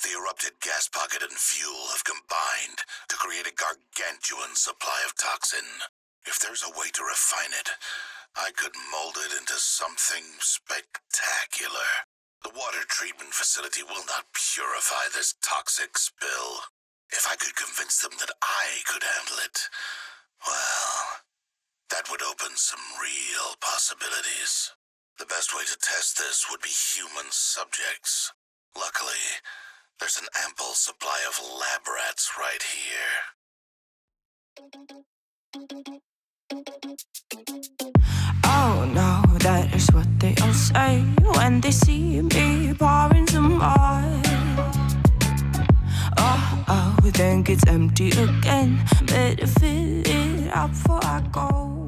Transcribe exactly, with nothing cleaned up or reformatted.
The erupted gas pocket and fuel have combined to create a gargantuan supply of toxin. If there's a way to refine it, I could mold it into something spectacular. The water treatment facility will not purify this toxic spill. If I could convince them that I could handle it, well, that would open some real possibilities. The best way to test this would be human subjects. Luckily, there's an ample supply of lab rats right here. Oh no, that is what they all say when they see me pouring some more. Oh, oh, then gets empty again. Better fill it up before I go.